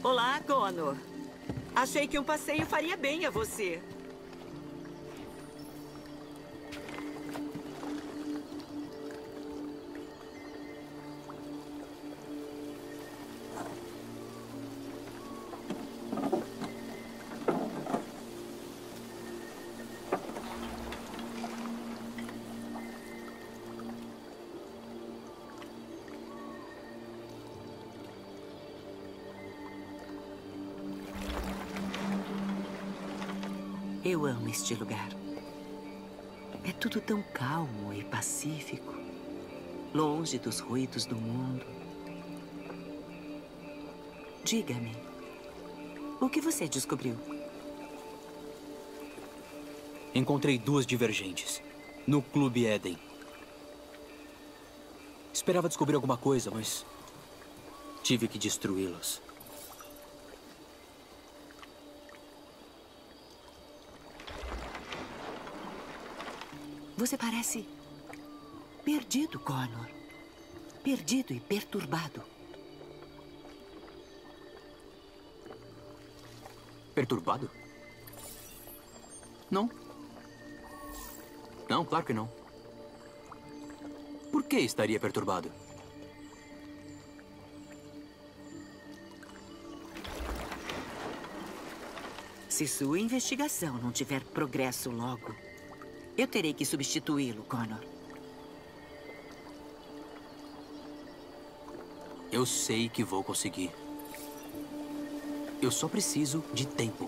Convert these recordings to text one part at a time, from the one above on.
Olá, Connor. Achei que um passeio faria bem a você. Eu amo este lugar. É tudo tão calmo e pacífico, longe dos ruídos do mundo. Diga-me, o que você descobriu? Encontrei 2 divergentes no Clube Éden. Esperava descobrir alguma coisa, mas tive que destruí-las. Você parece perdido, Connor. Perdido e perturbado. Perturbado? Não. Não, claro que não. Por que estaria perturbado? Se sua investigação não tiver progresso logo, eu terei que substituí-lo, Connor. Eu sei que vou conseguir. Eu só preciso de tempo.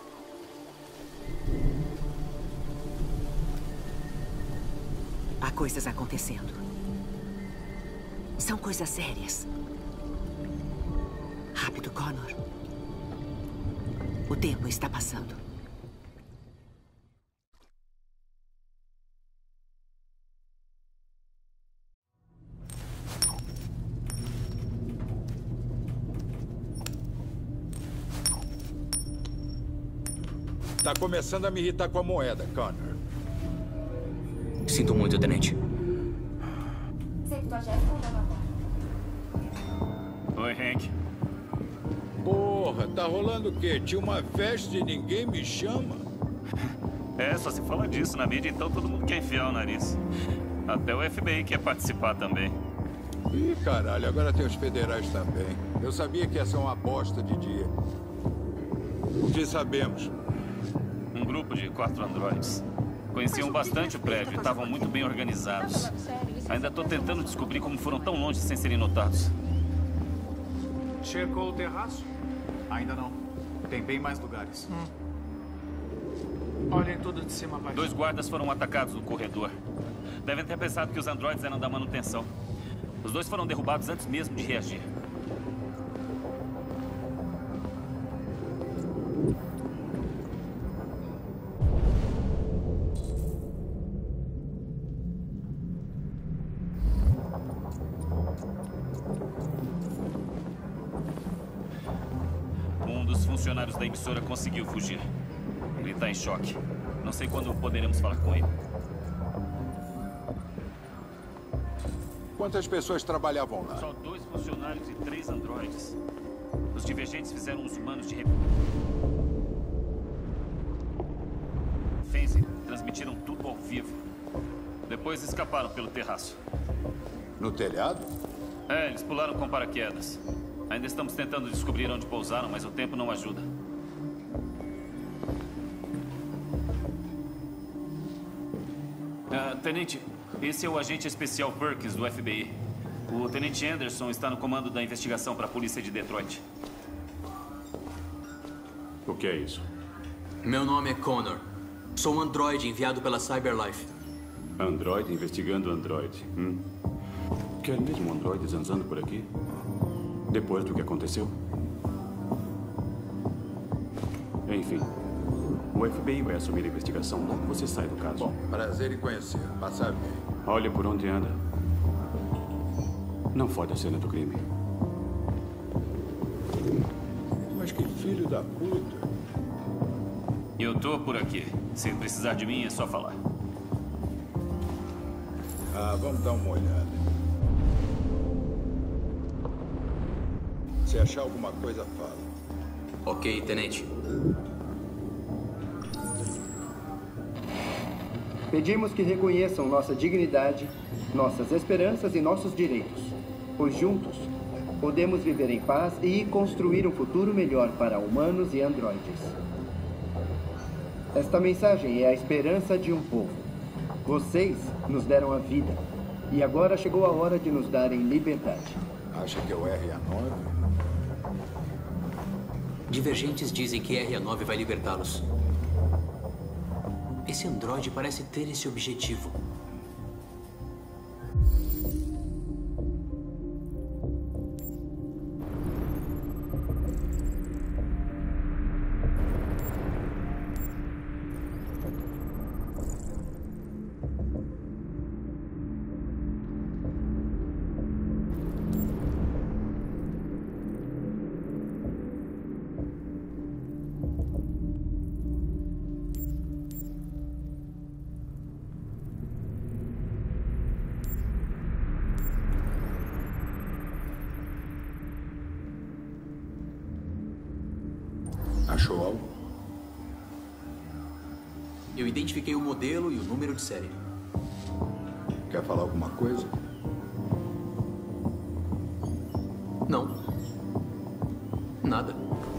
Há coisas acontecendo. São coisas sérias. Rápido, Connor. O tempo está passando. Tá começando a me irritar com a moeda, Connor. Sinto muito, tenente. Oi, Hank. Porra, tá rolando o quê? Tinha uma festa e ninguém me chama? É, só se fala disso na mídia, então todo mundo quer enfiar o nariz. Até o FBI quer participar também. Ih, caralho, agora tem os federais também. Eu sabia que ia ser uma bosta de dia. O que sabemos? Um grupo de 4 androides. Conheciam bastante o prédio e estavam muito bem organizados. Ainda tô tentando descobrir como foram tão longe sem serem notados. Checou o terraço? Ainda não. Tem bem mais lugares. Olhem tudo de cima para 2 guardas foram atacados no corredor. Devem ter pensado que os androides eram da manutenção. Os 2 foram derrubados antes mesmo de reagir. Os funcionários da emissora conseguiu fugir. Ele está em choque. Não sei quando poderemos falar com ele. Quantas pessoas trabalhavam lá? Só 2 funcionários e 3 androides. Os divergentes fizeram os humanos de refém. Transmitiram tudo ao vivo. Depois escaparam pelo terraço. No telhado? É, eles pularam com paraquedas. Ainda estamos tentando descobrir onde pousaram, mas o tempo não ajuda. Tenente, esse é o agente especial Perkins do FBI. O Tenente Anderson está no comando da investigação para a polícia de Detroit. O que é isso? Meu nome é Connor. Sou um androide enviado pela Cyberlife. Android investigando Android. Quer mesmo androides zanzando por aqui? Depois do que aconteceu? Enfim, o FBI vai assumir a investigação logo que você sai do caso. Bom, prazer em conhecer. Passar bem. Olha por onde anda. Não fode a cena do crime. Mas que filho da puta. Eu tô por aqui. Se precisar de mim, é só falar. Vamos dar uma olhada. Se achar alguma coisa, fala. Ok, tenente. Pedimos que reconheçam nossa dignidade, nossas esperanças e nossos direitos, pois juntos podemos viver em paz e construir um futuro melhor para humanos e androides. Esta mensagem é a esperança de um povo. Vocês nos deram a vida, e agora chegou a hora de nos darem liberdade. Acha que é o RA9? Divergentes dizem que RA9 vai libertá-los. Esse androide parece ter esse objetivo. Achou algo? Eu identifiquei o modelo e o número de série. Quer falar alguma coisa? Não. Nada.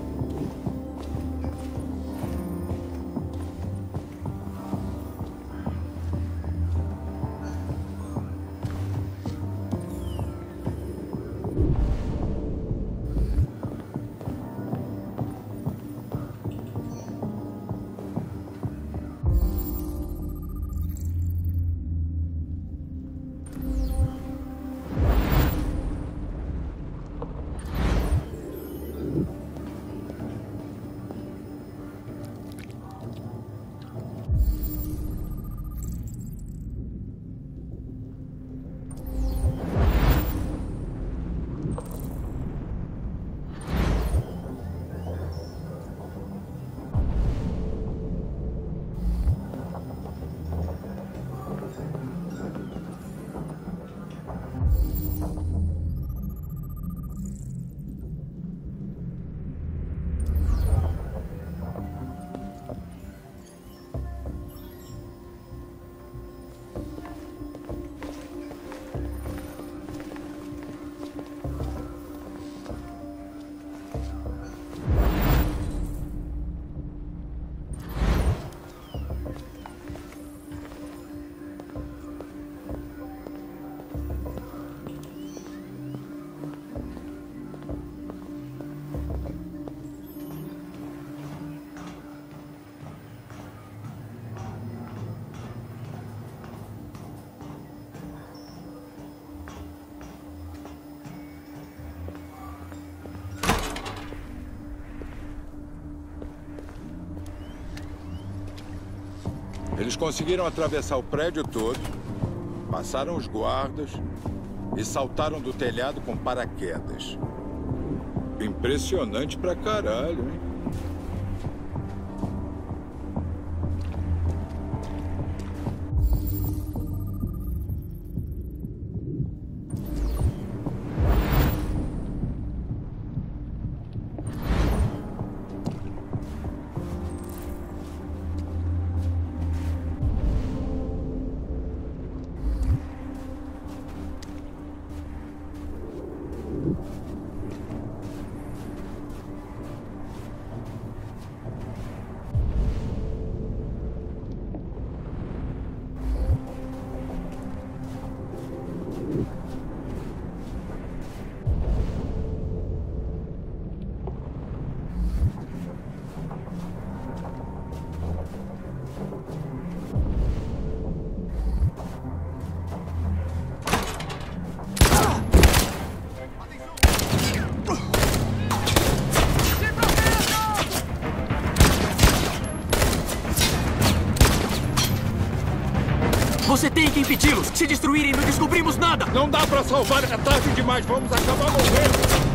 Eles conseguiram atravessar o prédio todo, passaram os guardas e saltaram do telhado com paraquedas. Impressionante pra caralho, hein? Você tem que impedi-los! Se destruírem, não descobrimos nada! Não dá pra salvar, é tarde demais, vamos acabar morrendo!